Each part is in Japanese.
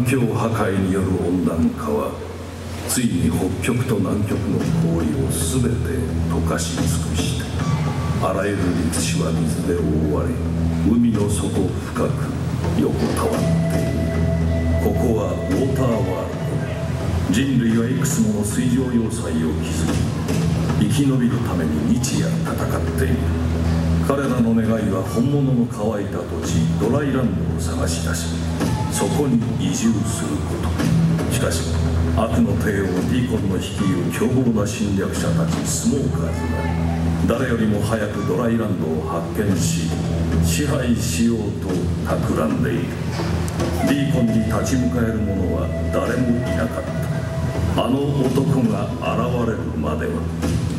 境破壊による温暖化はついに北極と南極の氷を全て溶かし尽くして、あらゆる陸地は水で覆われ、海の底深く横たわっている。ここはウォーターワールド。人類はいくつもの水上要塞を築き、生き延びるために日夜戦っている。彼らの願いは本物の乾いた土地ドライランドを探し出し、そこに移住すること。しかし悪の帝王ディーコンの率いる凶暴な侵略者たちスモーカーズが誰よりも早くドライランドを発見し、支配しようと企んでいる。ディーコンに立ち向かえる者は誰もいなかった。あの男が現れるまでは。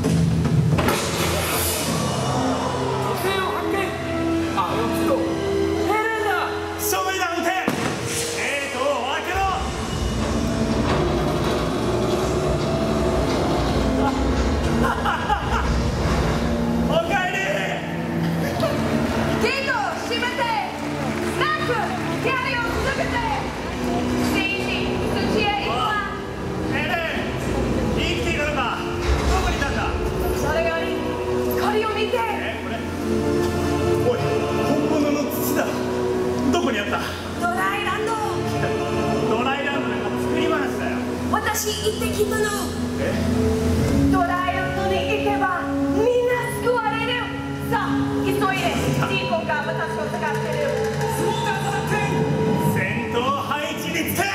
私行ってきたの。ドライランドに行けばみんな救われる。さあ急いで、ディーコンが私を探してる。スモーカーズ発見。戦闘配置につけ。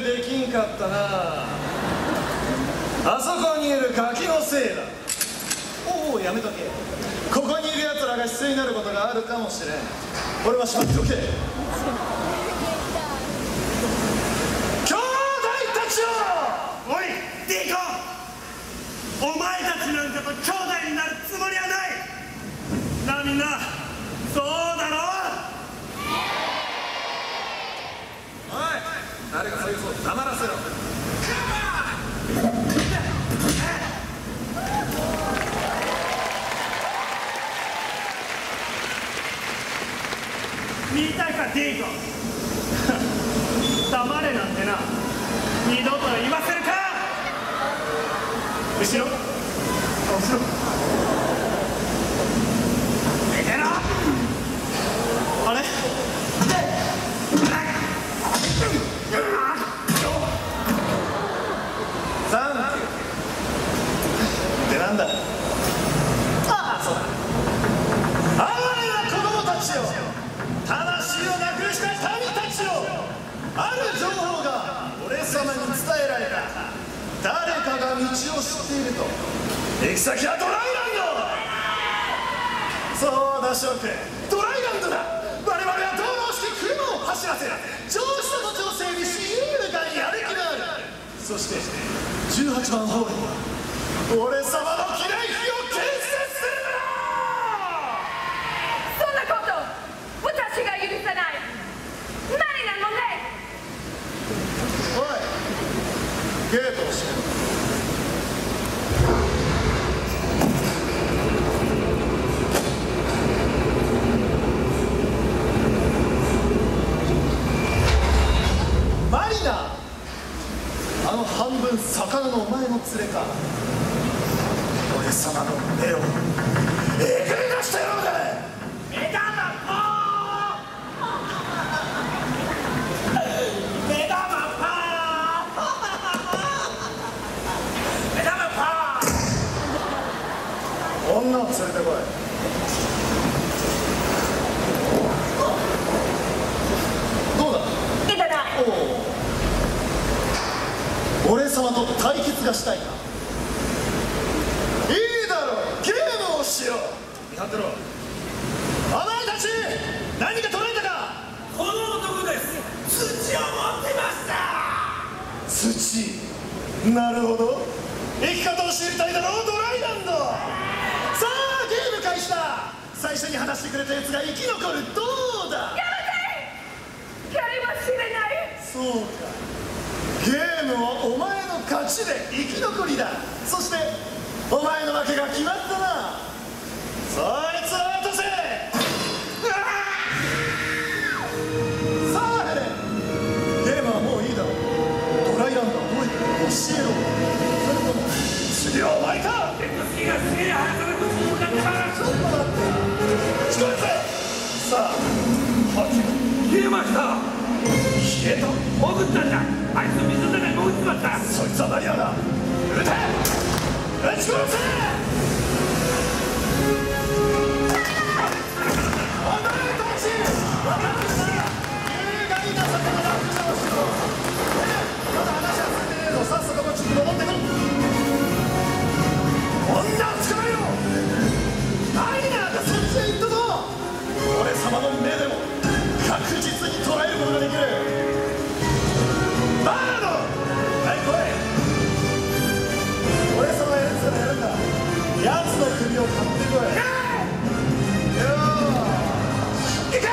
できんかったな。あそこにいるガキのせいだ。おお、やめとけ。ここにいる奴らが必要になることがあるかもしれん。俺はしまっておけ。兄弟たちよ。 おいディーコン、お前たちなんかと兄弟になるつもりはない。なあみんな、そうだろう。 おい、誰かそういうこと黙らせろ。 見たかディーコン黙れなんてな、二度と言わせるか。後ろ後ろ出てろ。あれサンキューってなんだ。ああ、そうだ。哀れな子供たちよ、魂をなくした民たちよ。ある情報が俺様に伝えられた。誰かが道を知っていると。行き先はドライランド。そうだ諸君、ドライランドだ。我々は道路式車を走らせ、上司と女性に自由がやる気がある。そして18番ホールには俺様の機内碑を建設するんだ。 そんなこと私が許さない。何なのね。 おい、ゲートを閉めろ。マリナ、あの半分魚のお前の連れか。俺様の目をえぐり出したようだ。 目玉パー目玉パー目玉パー。 女を連れてこい。どうだ。 いただい。 おお、俺様と対決がしたいか。いいだろう、ゲームをしよう。見張ってろ。お前たち何か取れたか。 この男です。土を持ってました。 土、なるほど。生き方を知りたいだろう、ドライランド。さあゲーム開始だ。最初に話してくれたやつが生き残る。どうだ。 やめて。やりもしれない。 そうか、ゲームはお前の勝ちで生き残りだ。そしてお前の負けが決まったな。そいつを落とせ。さあヘレン、ゲームはもういいだろう。ドライランドはどういうこと教えろ。それとも次はお前か。 手がすげえ速さでぶつかった。 ちょっと待って。しこれせ。さあ消えました。 消えた。 潜ったんだ。あいつ水の中に潜ってました。 そいつはマリアだ。撃て。撃ち殺せ。お前たち、分かるか。有害な魚だ。駆除をしろ。まだ話は進んでねえぞ。さっさとこっちに戻ってくる。女を捕まえろ。マリナーがそっちへ行ったぞ。俺様の目でも確実に捉えることができる。バード、はい、来い。俺様やるやつからやるんだ。奴の首を買ってこい。よーし、行け。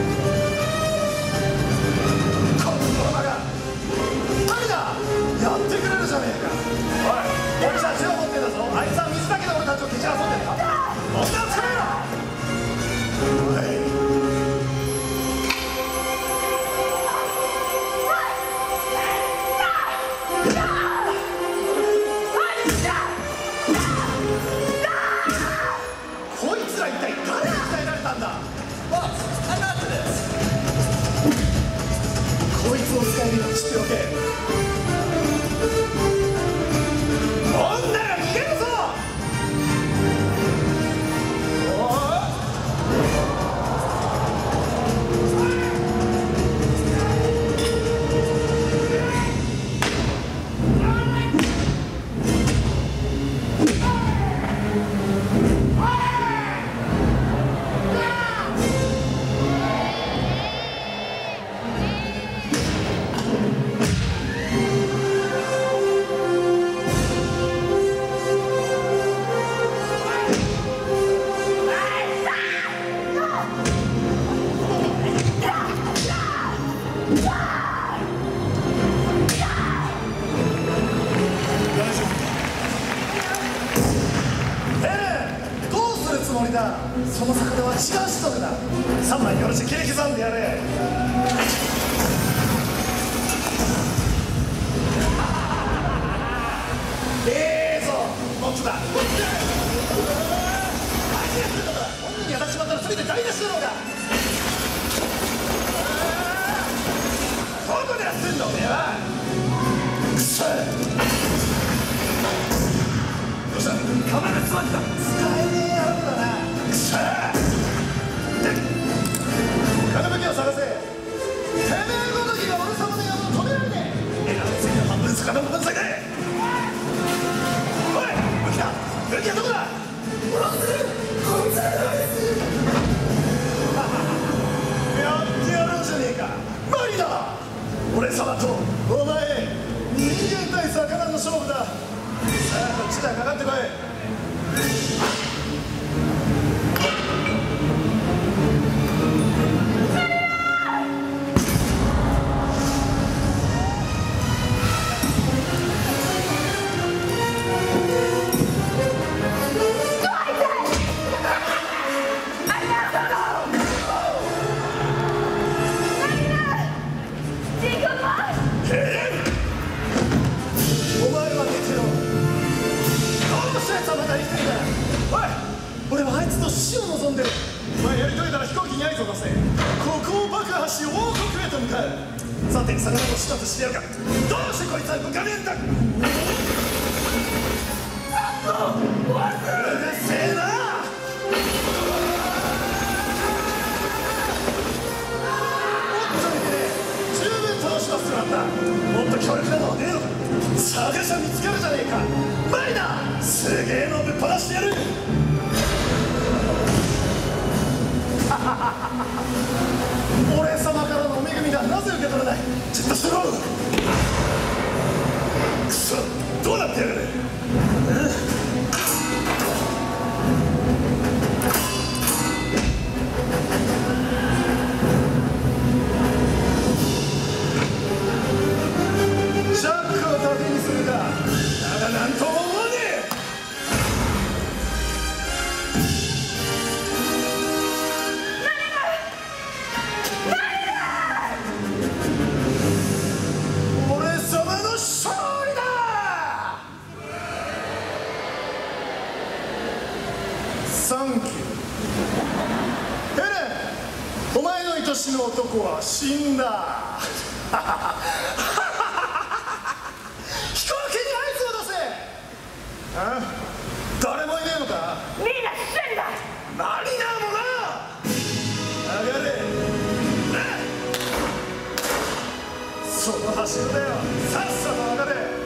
この馬がマリナー、やってくれるじゃねえか。おい、俺たちを持ってんだぞ。あいつは水だけで俺たちを蹴散らそうってんだ。女を捕まえろ。おい、こいつら一体誰に鍛えられたんだ。こいつを使えるように知っておけ。女が逃げるぞ。おい、 だ。その魚は違う種族だ。3枚よろし切り刻んでやれ。こっちだ。本人に当たっちまったら全て台無しだろうが。どこでやってんだおめえは。くそ。どうした。釜が詰まった。使えねえ野郎だな。くそ。他の武器を探せ。てめえごときが俺様の山を止められねえ。エラの次の半分魚の分際で。武器はどこだ。やってやろうじゃねえか。マリだ。俺様とお前人間対魚の勝負だ。さあこっちだ。かかってこい。俺はあいつと死を望んでる。お前やり遂げたら飛行機に合図を出せ。ここを爆破し王国へと向かう。さて魚の始末してやるか。どうしてこいつは向かねえんだ。うるせえな。おっといけねえ。十分楽しませてもらった。もっと強力なのはねえのか。探しゃ見つかるじゃねえか。マリだ。すげえのぶっ放してやる。俺様からのお恵みだ。なぜ受け取れない。じっとしろ。くそ。どうなってやがる。ジャックを盾にするか。だがなんとも思わねえ。サンキュー。ヘレン、お前の愛しの男は死んだ。飛行機に合図を出せ。あ？誰もいねえのか。 みんな死んだ。 マリナーもな。上がれ。そのはしごだよ。さっさと上がれ。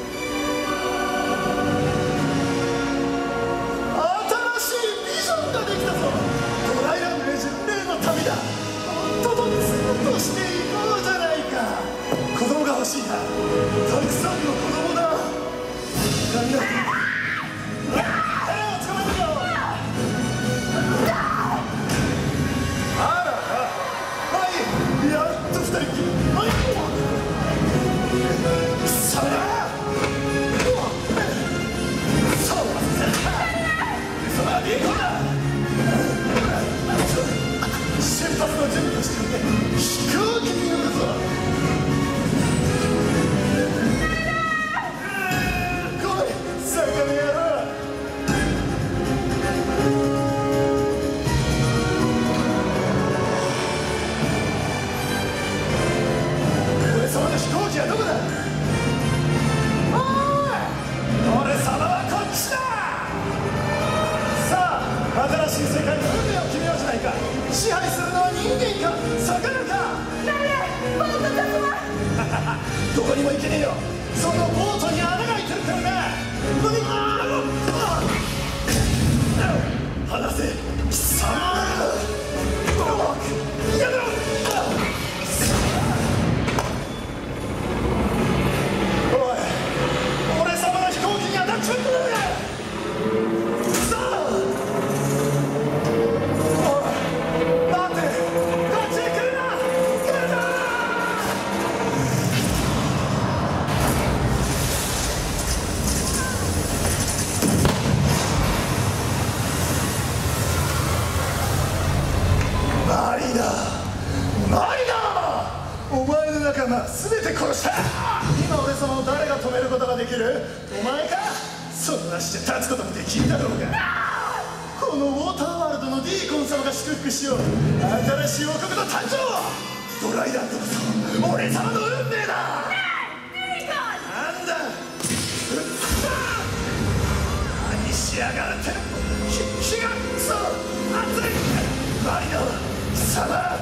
できたぞ。ドライラン名人例の旅だ。とっととツとしていこうじゃないか。子供が欲しいな。たくさんの子供だ。何だ。捕まえてよ。あらはい、やっと二人きり。はい貴様だ。そう貴様はビーコだ。出発の準備をしていて飛行機に乗るぞ。来い魚野郎。俺様の飛行機はどこだ。おい俺様はこっちだ。さあ新しい世界の運命を決めようじゃないか。支配するのは人間か魚か。 ボート様。 どこにも行けねえよ。そのボートに穴が開いてるからな。離せ貴様。やめろ。おい俺様の飛行機に当たっちまったんだ。 なしで立つこともできんだろうが。このウォーターワールドのディーコン様が祝福しよう新しい王国の誕生。ドライランドこそ俺様の運命だ。なんだ何しやがるって。火がくそ熱い。マリノ貴様が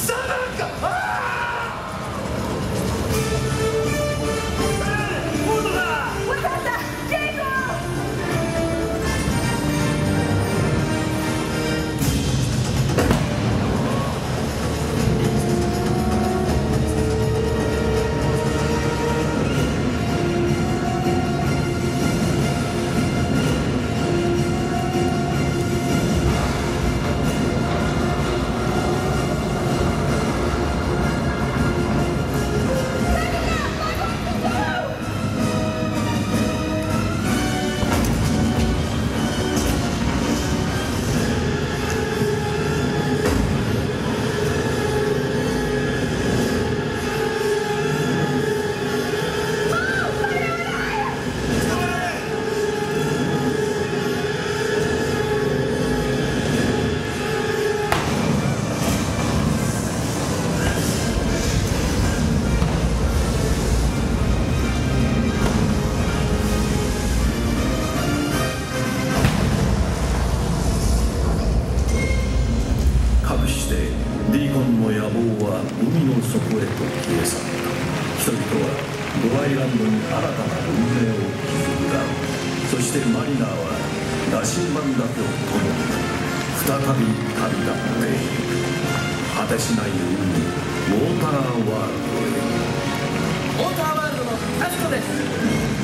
人々はドライランドに新たな運命を築くだろう。そしてマリナーは羅針盤だけを共に再び旅立っていく。果てしない海ウォーターワールドへ。 ウォーターワールドのタスコです。